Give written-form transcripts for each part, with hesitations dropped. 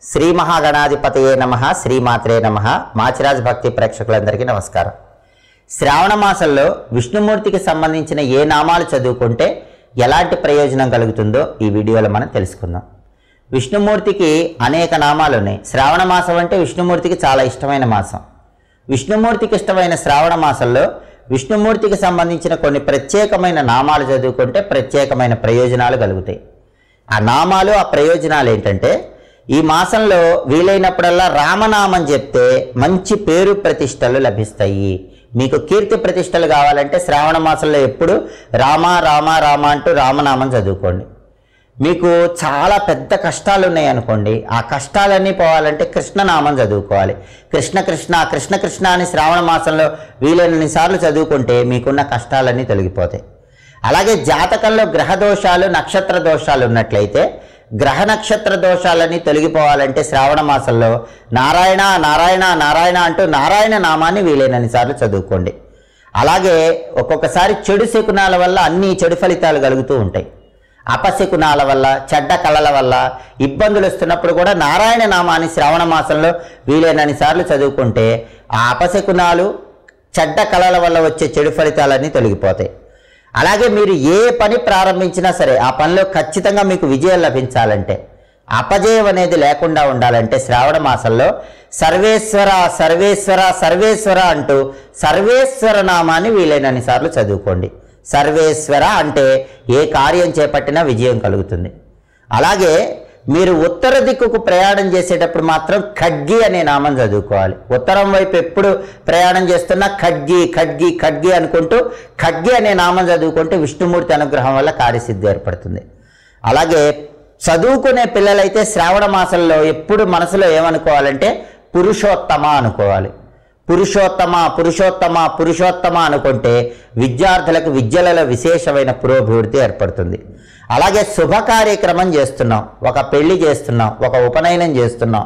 శ్రీ మహాగణాధిపతయే నమః శ్రీమాత్రే నమః మాచిరాజ్ భక్తి ప్రేక్షకులందరికీ నమస్కారం. శ్రావణ మాసంలో విష్ణుమూర్తికి సంబంధించిన ఏ నామాలు చదువుకుంటే ఎలాంటి ప్రయోజనం కలుగుతుందో ఈ వీడియోలో మనం తెలుసుకుందాం. విష్ణుమూర్తికి అనేక నామాలు ఉన్నాయి. శ్రావణ మాసం అంటే విష్ణుమూర్తికి చాలా ఇష్టమైన మాసం. విష్ణుమూర్తికి ఇష్టమైన శ్రావణ మాసంలో విష్ణుమూర్తికి సంబంధించిన కొన్ని ప్రత్యేకమైన నామాలు చదువుకుంటే ప్రత్యేకమైన ప్రయోజనాలు కలుగుతాయి. ఆ నామాలు ఆ ప్రయోజనాలు ఏంటంటే, ఈ మాసంలో వీలైనప్పుడల్లా రామనామం చెప్తే మంచి పేరు ప్రతిష్టలు లభిస్తాయి. మీకు కీర్తి ప్రతిష్టలు కావాలంటే శ్రావణ మాసంలో ఎప్పుడు రామ రామ రామ అంటూ రామనామం చదువుకోండి. మీకు చాలా పెద్ద కష్టాలు ఉన్నాయి అనుకోండి, ఆ కష్టాలన్నీ పోవాలంటే కృష్ణనామం చదువుకోవాలి. కృష్ణ కృష్ణ కృష్ణ కృష్ణ అని శ్రావణ మాసంలో వీలైనన్ని సార్లు చదువుకుంటే మీకున్న కష్టాలన్నీ తొలగిపోతాయి. అలాగే జాతకంలో గ్రహ దోషాలు నక్షత్ర దోషాలు ఉన్నట్లయితే గ్రహ నక్షత్ర దోషాలన్నీ తొలగిపోవాలంటే శ్రావణ మాసంలో నారాయణ నారాయణ నారాయణ అంటూ నారాయణ నామాన్ని వీలైనన్ని సార్లు చదువుకోండి. అలాగే ఒక్కొక్కసారి చెడు శకునాల వల్ల అన్ని చెడు ఫలితాలు కలుగుతూ ఉంటాయి. అపశకునాల వల్ల చెడ్డ కళల వల్ల ఇబ్బందులు వస్తున్నప్పుడు కూడా నారాయణ నామాన్ని శ్రావణ మాసంలో వీలైనన్ని సార్లు చదువుకుంటే ఆ అపశకునాలు చెడ్డ కళల వల్ల వచ్చే చెడు ఫలితాలన్నీ తొలగిపోతాయి. అలాగే మీరు ఏ పని ప్రారంభించినా సరే ఆ పనిలో ఖచ్చితంగా మీకు విజయం లభించాలంటే, అపజయం అనేది లేకుండా ఉండాలంటే శ్రావణ మాసంలో సర్వేశ్వర సర్వేశ్వర సర్వేశ్వర అంటూ సర్వేశ్వర నామాన్ని వీలైనన్ని సార్లు చదువుకోండి. సర్వేశ్వర అంటే ఏ కార్యం చేపట్టినా విజయం కలుగుతుంది. అలాగే మీరు ఉత్తర దిక్కుకు ప్రయాణం చేసేటప్పుడు మాత్రం ఖడ్గి అనే నామం చదువుకోవాలి. ఉత్తరం వైపు ఎప్పుడు ప్రయాణం చేస్తున్నా ఖడ్గి ఖడ్గి ఖడ్గి అనుకుంటూ ఖడ్గి అనే నామం చదువుకుంటే విష్ణుమూర్తి అనుగ్రహం వల్ల కార్యసిద్ధి ఏర్పడుతుంది. అలాగే చదువుకునే పిల్లలైతే శ్రావణ మాసంలో ఎప్పుడు మనసులో ఏమనుకోవాలంటే పురుషోత్తమ అనుకోవాలి. పురుషోత్తమ పురుషోత్తమ పురుషోత్తమ అనుకుంటే విద్యార్థులకు విద్యలలో విశేషమైన పురోభివృద్ధి ఏర్పడుతుంది. అలాగే శుభ కార్యక్రమం చేస్తున్నాం, ఒక పెళ్లి చేస్తున్నాం, ఒక ఉపనయనం చేస్తున్నాం,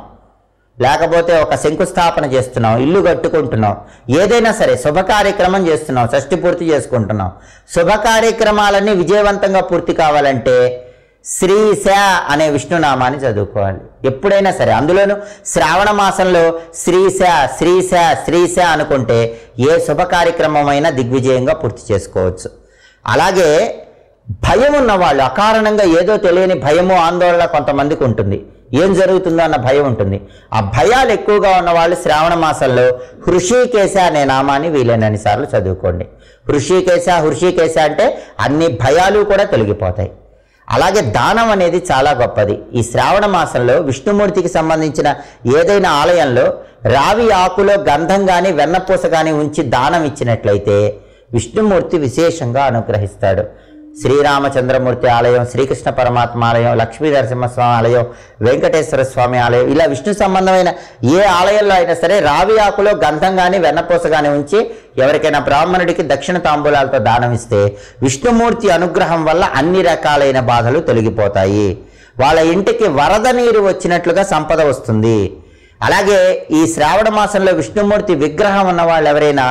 లేకపోతే ఒక శంకుస్థాపన చేస్తున్నాం, ఇల్లు కట్టుకుంటున్నాం, ఏదైనా సరే శుభ కార్యక్రమం చేస్తున్నాం, షష్ఠి పూర్తి చేసుకుంటున్నాం. శుభ కార్యక్రమాలన్నీ విజయవంతంగా పూర్తి కావాలంటే శ్రీశ అనే విష్ణునామాన్ని చదువుకోవాలి ఎప్పుడైనా సరే. అందులోనూ శ్రావణ మాసంలో శ్రీశ శ్రీశ శ్రీశ అనుకుంటే ఏ శుభ కార్యక్రమమైనా దిగ్విజయంగా పూర్తి చేసుకోవచ్చు. అలాగే భయం ఉన్నవాళ్ళు, అకారణంగా ఏదో తెలియని భయము ఆందోళన కొంతమందికి ఉంటుంది. ఏం జరుగుతుందో అన్న భయం ఉంటుంది. ఆ భయాలు ఎక్కువగా ఉన్నవాళ్ళు శ్రావణ మాసంలో హృషికేశ అనే నామాన్ని వీలైనన్ని సార్లు చదువుకోండి. హృషికేశ హృషికేశ అంటే అన్ని భయాలు కూడా తొలగిపోతాయి. అలాగే దానం అనేది చాలా గొప్పది. ఈ శ్రావణ మాసంలో విష్ణుమూర్తికి సంబంధించిన ఏదైనా ఆలయంలో రావి ఆకులో గంధం కానీ వెన్నపూస కానీ ఉంచి దానం ఇచ్చినట్లయితే విష్ణుమూర్తి విశేషంగా అనుగ్రహిస్తాడు. శ్రీరామచంద్రమూర్తి ఆలయం, శ్రీకృష్ణ పరమాత్మ ఆలయం, లక్ష్మీ నరసింహస్వామి ఆలయం, వెంకటేశ్వర స్వామి ఆలయం, ఇలా విష్ణు సంబంధమైన ఏ ఆలయంలో అయినా సరే రావి ఆకులో గంధం కానీ వెన్నపూస కానీ ఉంచి ఎవరికైనా బ్రాహ్మణుడికి దక్షిణ తాంబూలాలతో దానం ఇస్తే విష్ణుమూర్తి అనుగ్రహం వల్ల అన్ని రకాలైన బాధలు తొలగిపోతాయి. వాళ్ళ ఇంటికి వరద నీరు వచ్చినట్లుగా సంపద వస్తుంది. అలాగే ఈ శ్రావణ మాసంలో విష్ణుమూర్తి విగ్రహం ఉన్న వాళ్ళు ఎవరైనా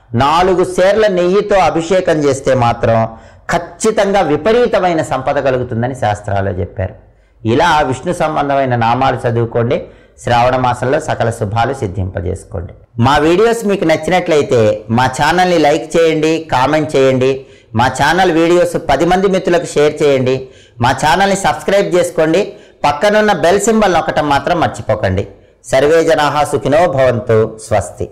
4 సేర్ల నెయ్యితో అభిషేకం చేస్తే మాత్రం ఖచ్చితంగా విపరీతమైన సంపద కలుగుతుందని శాస్త్రాల్లో చెప్పారు. ఇలా విష్ణు సంబంధమైన నామాలు చదువుకోండి. శ్రావణ మాసంలో సకల శుభాలు సిద్ధింపజేసుకోండి. మా వీడియోస్ మీకు నచ్చినట్లయితే మా ఛానల్ని లైక్ చేయండి, కామెంట్ చేయండి. మా ఛానల్ వీడియోస్ 10 మంది మిత్రులకు షేర్ చేయండి. మా ఛానల్ని సబ్స్క్రైబ్ చేసుకోండి. పక్కనున్న బెల్ సింబల్ నొక్కటం మాత్రం మర్చిపోకండి. సర్వే జనాః సుఖినో భవంతు. స్వస్తి.